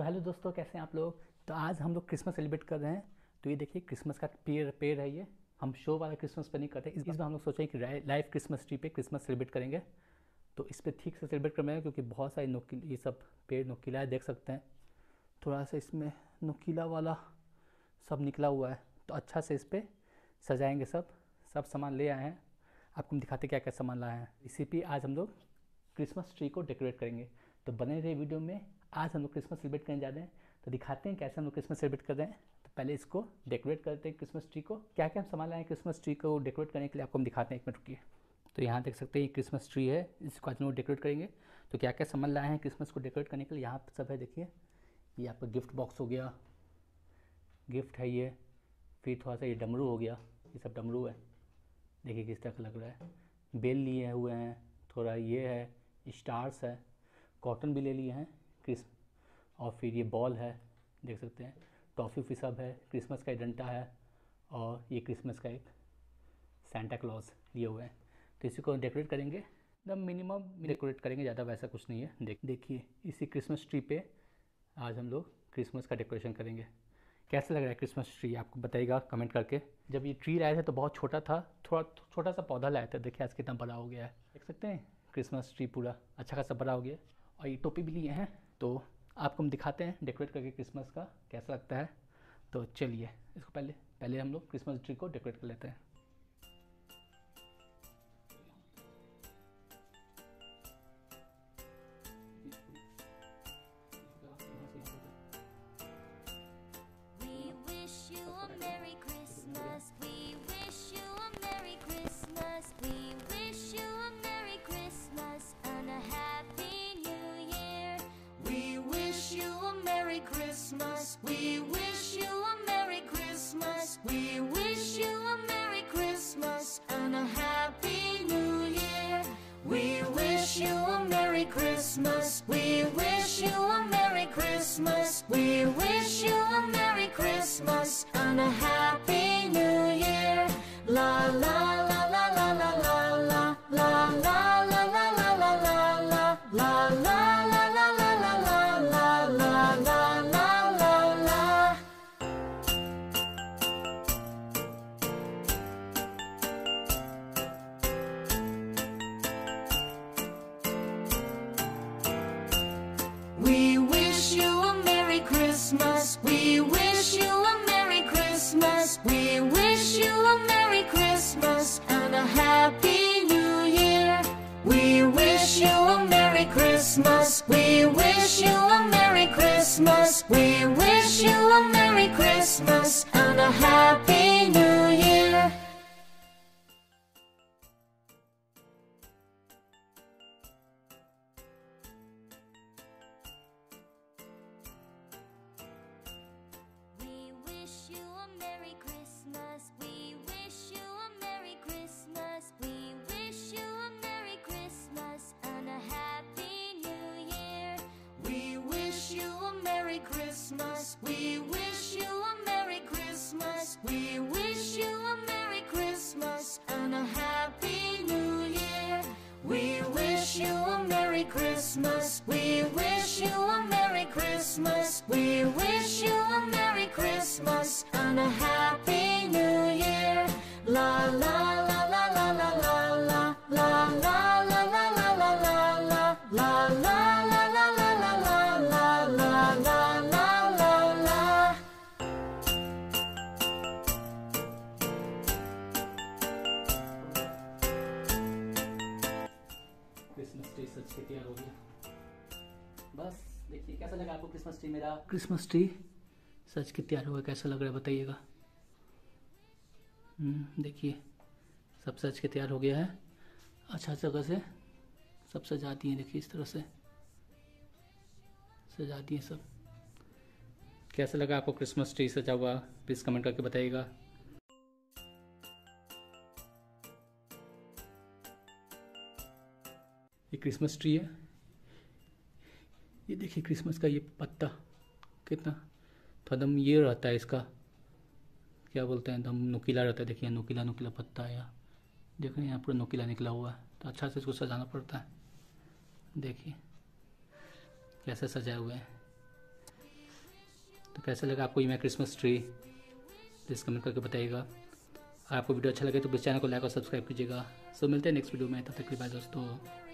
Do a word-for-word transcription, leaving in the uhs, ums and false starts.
Hello दोस्तों, कैसे हैं आप लोग। तो आज हम लोग क्रिसमस सेलिब्रेट कर रहे हैं। तो ये देखिए क्रिसमस का पेड़ पेड़ है। ये हम शो वाला क्रिसमस पे नहीं करते। इस बार हम लोग सोचे कि लाइव क्रिसमस ट्री पे क्रिसमस सेलिब्रेट करेंगे। तो इस पर ठीक से सेलिब्रेट कर रहे हैं क्योंकि बहुत सारे नुकील ये सब पेड़ नुकीला है, देख सकते हैं। थोड़ा सा इसमें नुकीला वाला सब निकला हुआ है, तो अच्छा से इस पर सजाएँगे। सब सब सामान ले आए हैं, आपको हम दिखाते क्या क्या सामान लाए हैं। इसी पे आज हम लोग क्रिसमस ट्री को डेकोरेट करेंगे। तो बने रहे वीडियो में। आज हम लोग क्रिसमस सेलिब्रेट करने जा रहे हैं, तो दिखाते हैं कैसे हम लोग क्रिसमस सेलिब्रेट कर रहे हैं। तो पहले इसको डेकोरेट करते हैं क्रिसमस ट्री को। क्या क्या हम सामान लाए हैं क्रिसमस ट्री को डेकोरेट करने के लिए, आपको हम दिखाते हैं। एक मिनट रुकिए। तो यहाँ देख सकते हैं ये क्रिसमस ट्री है, इसको आज हम लोग डेकोरेट करेंगे। तो क्या क्या सामान लाए हैं क्रिसमस को डेकोरेट करने के लिए, यहाँ सब है। देखिए ये आपका गिफ्ट बॉक्स हो गया, गिफ्ट है ये। फिर थोड़ा सा ये डमरू हो गया, ये सब डमरू है। देखिए किस तरह का लग रहा है। बेल लिए हुए हैं, थोड़ा ये है, स्टार्स है, कॉटन भी ले लिए हैं क्रिस। और फिर ये बॉल है, देख सकते हैं। टॉफ़ी भी सब है, क्रिसमस का डंडा है, और ये क्रिसमस का एक सेंटा क्लॉज लिए हुए हैं। तो इसी को डेकोरेट करेंगे, एकदम मिनिमम डेकोरेट करेंगे, ज़्यादा वैसा कुछ नहीं है। देख देखिए इसी क्रिसमस ट्री पे आज हम लोग क्रिसमस का डेकोरेशन करेंगे। कैसा लग रहा है क्रिसमस ट्री, आपको बताइएगा कमेंट करके। जब ये ट्री लाए थे तो बहुत छोटा था, थोड़ा छोटा सा पौधा लाए थे। देखिए आज कितना बड़ा हो गया है, देख सकते हैं। क्रिसमस ट्री पूरा अच्छा खासा बड़ा हो गया। और ये टोपी भी लिए हैं, तो आपको हम दिखाते हैं डेकोरेट करके क्रिसमस का कैसा लगता है। तो चलिए इसको पहले पहले हम लोग क्रिसमस ट्री को डेकोरेट कर लेते हैं। We wish you a Merry Christmas. We wish you a Merry Christmas and a Happy New Year. We wish you a Merry Christmas. We wish you a Merry Christmas. We wish you a Merry Christmas and a Happy New Year. La la la la la la la la la la la la la la la la la la. We wish you a Merry Christmas. We wish you a Merry Christmas. We wish you a Merry Christmas and a Happy New Year. We wish you a Merry Christmas. We wish you a Merry Christmas. We wish you a Merry Christmas and a Happy New Year. Christmas. We wish you a Merry Christmas. We wish you a Merry Christmas and a Happy New Year. We wish you a Merry Christmas. We wish you a Merry Christmas. We wish you a Merry Christmas and a Happy New Year. La la la la la la la la la la la la la la la la la la. Christmas tree सज के तैयार हो गया। बस देखिए कैसा लगा आपको क्रिसमस ट्री। मेरा क्रिसमस ट्री सज के तैयार हो गया, कैसा लग रहा है बताइएगा। देखिए सब सज के तैयार हो गया है, अच्छा जगह से सब सजा दिए। देखिए इस तरह से सजा दिए सब। कैसा लगा आपको क्रिसमस ट्री सजा हुआ, प्लीज़ कमेंट करके बताइएगा। ये क्रिसमस ट्री है, ये देखिए क्रिसमस का ये पत्ता कितना तो एकदम ये रहता है, इसका क्या बोलते हैं, एकदम नुकीला रहता है। देखिए नुकीला नुकीला पत्ता है, यहाँ देख रहे हैं, यहाँ पूरा नुकीला निकला हुआ है। तो अच्छा से इसको सजाना पड़ता है। देखिए कैसे सजाए हुए हैं। तो कैसा लगा आपको ये मेरा क्रिसमस ट्री, प्लीज़ कमेंट करके बताइएगा। अगर आपको वीडियो अच्छा लगे तो प्लीज़ चैनल को लाइक और सब्सक्राइब कीजिएगा। सो मिलते हैं नेक्स्ट वीडियो में, तब तक के लिए बाय दोस्तों।